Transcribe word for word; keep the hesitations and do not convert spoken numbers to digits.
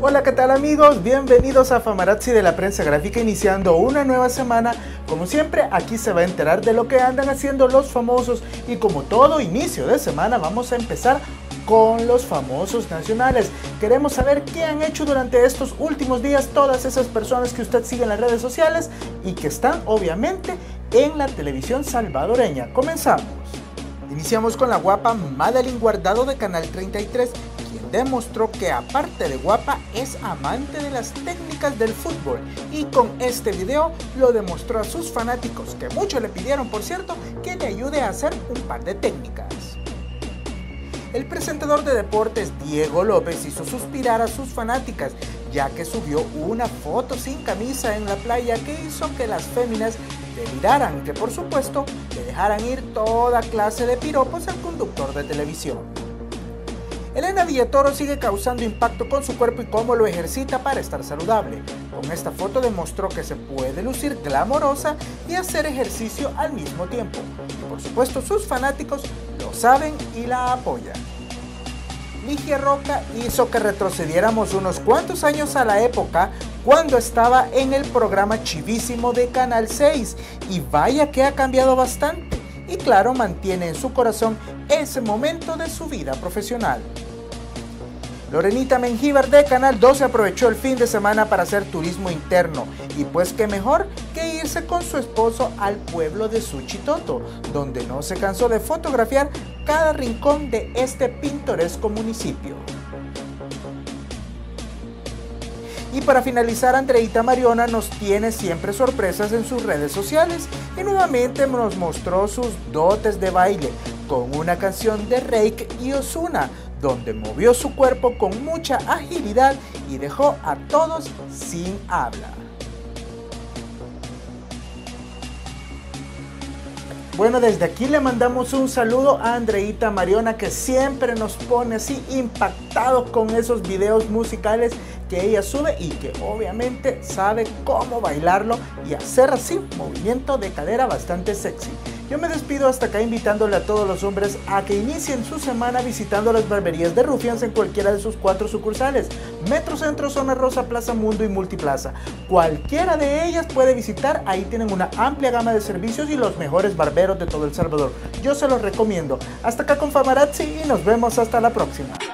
Hola, ¿qué tal amigos? Bienvenidos a Famarazzi de la Prensa Gráfica, iniciando una nueva semana. Como siempre, aquí se va a enterar de lo que andan haciendo los famosos y como todo inicio de semana vamos a empezar con los famosos nacionales. Queremos saber qué han hecho durante estos últimos días todas esas personas que usted sigue en las redes sociales y que están obviamente en la televisión salvadoreña. Comenzamos. Iniciamos con la guapa Madeline Guardado de Canal treinta y tres, quien demostró que aparte de guapa es amante de las técnicas del fútbol, y con este video lo demostró a sus fanáticos, que muchos le pidieron por cierto que le ayude a hacer un par de técnicas. El presentador de deportes Diego López hizo suspirar a sus fanáticas, ya que subió una foto sin camisa en la playa que hizo que las féminas deliraran, que por supuesto le dejaran ir toda clase de piropos al conductor de televisión. Elena Villatoro sigue causando impacto con su cuerpo y cómo lo ejercita para estar saludable. Con esta foto demostró que se puede lucir glamorosa y hacer ejercicio al mismo tiempo. Y por supuesto sus fanáticos lo saben y la apoyan. Ligia Roca hizo que retrocediéramos unos cuantos años a la época cuando estaba en el programa Chivísimo de Canal seis, y vaya que ha cambiado bastante, y claro, mantiene en su corazón ese momento de su vida profesional. Lorenita Mengíbar de Canal doce aprovechó el fin de semana para hacer turismo interno, y pues qué mejor que irse con su esposo al pueblo de Suchitoto, donde no se cansó de fotografiar cada rincón de este pintoresco municipio. Y para finalizar, Andreita Mariona nos tiene siempre sorpresas en sus redes sociales y nuevamente nos mostró sus dotes de baile con una canción de Reik y Ozuna, donde movió su cuerpo con mucha agilidad y dejó a todos sin habla. Bueno, desde aquí le mandamos un saludo a Andreita Mariona, que siempre nos pone así impactados con esos videos musicales que ella sube y que obviamente sabe cómo bailarlo y hacer así un movimiento de cadera bastante sexy. Yo me despido hasta acá invitándole a todos los hombres a que inicien su semana visitando las barberías de Rufians en cualquiera de sus cuatro sucursales: Metrocentro, Zona Rosa, Plaza Mundo y Multiplaza. Cualquiera de ellas puede visitar, ahí tienen una amplia gama de servicios y los mejores barberos de todo El Salvador. Yo se los recomiendo. Hasta acá con Famarazzi y nos vemos hasta la próxima.